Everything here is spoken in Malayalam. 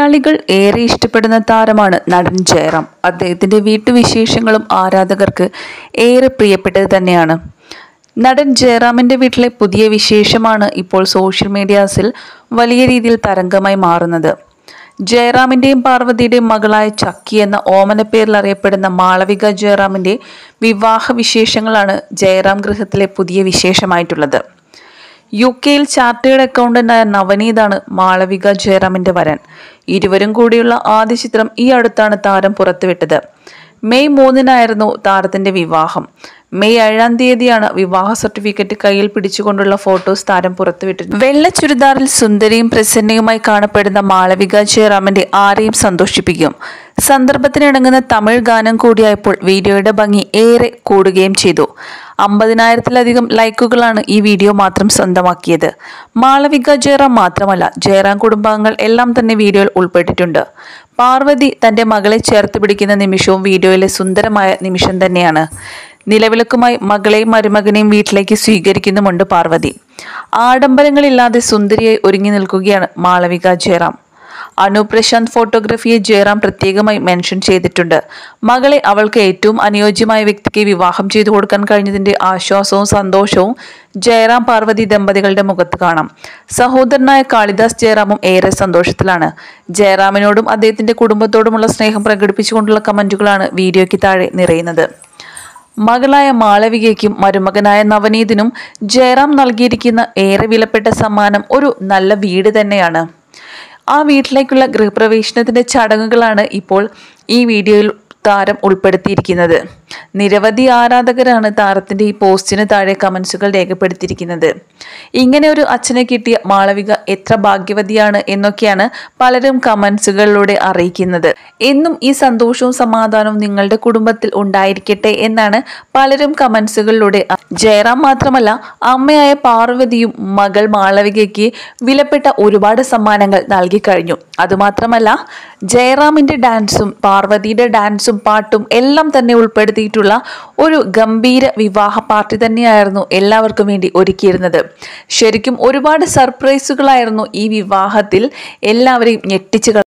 മലയാളികൾ ഏറെ ഇഷ്ടപ്പെടുന്ന താരമാണ് നടൻ ജയറാം. അദ്ദേഹത്തിന്റെ വീട്ടുവിശേഷങ്ങളും ആരാധകർക്ക് ഏറെ പ്രിയപ്പെട്ടത് തന്നെയാണ്. നടൻ ജയറാമിന്റെ വീട്ടിലെ പുതിയ വിശേഷമാണ് ഇപ്പോൾ സോഷ്യൽ മീഡിയാസിൽ വലിയ രീതിയിൽ തരംഗമായി മാറുന്നത്. ജയറാമിന്റെയും പാർവതിയുടെയും മകളായ ചക്കി എന്ന ഓമനപ്പേരിൽ അറിയപ്പെടുന്ന മാളവിക ജയറാമിന്റെ വിവാഹ വിശേഷങ്ങളാണ് ജയറാം ഗൃഹത്തിലെ പുതിയ വിശേഷമായിട്ടുള്ളത്. UK-യിൽ ചാർട്ടേഡ് അക്കൗണ്ടന്റായ നവനീതാണ് മാളവിക ജയറാമിന്റെ വരൻ. ഇരുവരും കൂടിയുള്ള ആദ്യ ചിത്രം ഈ അടുത്താണ് താരം പുറത്തുവിട്ടത്. മെയ് 3-നായിരുന്നു താരത്തിന്റെ വിവാഹം. മെയ് 7-ാം വിവാഹ സർട്ടിഫിക്കറ്റ് കയ്യിൽ പിടിച്ചുകൊണ്ടുള്ള ഫോട്ടോസ് താരം പുറത്തുവിട്ടത്. വെള്ള ചുരിദാറിൽ സുന്ദരിയും പ്രസന്നയുമായി കാണപ്പെടുന്ന മാളവിക ജയറാമിന്റെ ആരെയും സന്തോഷിപ്പിക്കും. സന്ദർഭത്തിനിണങ്ങുന്ന തമിഴ് ഗാനം കൂടിയായപ്പോൾ വീഡിയോയുടെ ഭംഗി ഏറെ കൂടുകയും ചെയ്തു. 50,000-ത്തിലധികം ലൈക്കുകളാണ് ഈ വീഡിയോ മാത്രം സ്വന്തമാക്കിയത്. മാളവിക ജയറാം മാത്രമല്ല, ജയറാം കുടുംബാംഗങ്ങൾ എല്ലാം തന്നെ വീഡിയോയിൽ ഉൾപ്പെട്ടിട്ടുണ്ട്. പാർവതി തന്റെ മകളെ ചേർത്ത് പിടിക്കുന്ന നിമിഷവും വീഡിയോയിലെ സുന്ദരമായ നിമിഷം തന്നെയാണ്. നിലവിളക്കുമായി മകളെയും മരുമകനെയും വീട്ടിലേക്ക് സ്വീകരിക്കുന്നുമുണ്ട് പാർവതി. ആഡംബരങ്ങളില്ലാതെ സുന്ദരിയായി ഒരുങ്ങി നിൽക്കുകയാണ് മാളവിക ജയറാം. അനൂപ് പ്രശാന്ത് ഫോട്ടോഗ്രാഫിയെ ജയറാം പ്രത്യേകമായി മെൻഷൻ ചെയ്തിട്ടുണ്ട്. മകളെ അവൾക്ക് ഏറ്റവും അനുയോജ്യമായ വ്യക്തിക്ക് വിവാഹം ചെയ്തു കൊടുക്കാൻ കഴിഞ്ഞതിന്റെ ആശ്വാസവും സന്തോഷവും ജയറാം പാർവതി ദമ്പതികളുടെ മുഖത്ത് കാണാം. സഹോദരനായ കാളിദാസ് ജയറാമും ഏറെ സന്തോഷത്തിലാണ്. ജയറാമിനോടും അദ്ദേഹത്തിന്റെ കുടുംബത്തോടുമുള്ള സ്നേഹം പ്രകടിപ്പിച്ചുകൊണ്ടുള്ള കമന്റുകളാണ് വീഡിയോയ്ക്ക് താഴെ നിറയുന്നത്. മകളായ മാളവികയ്ക്കും മരുമകനായ നവനീതിനും ജയറാം നൽകിയിരിക്കുന്ന ഏറെ വിലപ്പെട്ട സമ്മാനം ഒരു നല്ല വീട് തന്നെയാണ്. ആ വീട്ടിലേക്കുള്ള ഗൃഹപ്രവേശനത്തിന്റെ ചടങ്ങുകളാണ് ഇപ്പോൾ ഈ വീഡിയോയിൽ താരം ഉൾപ്പെടുത്തിയിരിക്കുന്നത്. നിരവധി ആരാധകരാണ് താരത്തിന്റെ ഈ പോസ്റ്റിന് താഴെ കമന്റ്സുകൾ രേഖപ്പെടുത്തിയിരിക്കുന്നത്. ഇങ്ങനെ ഒരു അച്ഛനെ കിട്ടിയ മാളവിക എത്ര ഭാഗ്യവതിയാണ് എന്നൊക്കെയാണ് പലരും കമന്റ്സുകളിലൂടെ അറിയിക്കുന്നത്. എന്നും ഈ സന്തോഷവും സമാധാനവും നിങ്ങളുടെ കുടുംബത്തിൽ ഉണ്ടായിരിക്കട്ടെ എന്നാണ് പലരും കമന്റ്സുകളിലൂടെ. ജയറാം മാത്രമല്ല, അമ്മയായ പാർവതിയും മകൾ മാളവികയ്ക്ക് വിലപ്പെട്ട ഒരുപാട് സമ്മാനങ്ങൾ നൽകി കഴിഞ്ഞു. അതുമാത്രമല്ല, ജയറാമിന്റെ ഡാൻസും പാർവതിയുടെ ഡാൻസും പാട്ടും എല്ലാം തന്നെ ഉൾപ്പെടുത്തിയിട്ടുള്ള ഒരു ഗംഭീര വിവാഹ പാർട്ടി തന്നെയായിരുന്നു എല്ലാവർക്കും വേണ്ടി ഒരുക്കിയിരുന്നത്. ശരിക്കും ഒരുപാട് സർപ്രൈസുകളായിരുന്നു ഈ വിവാഹത്തിൽ എല്ലാവരെയും ഞെട്ടിച്ചു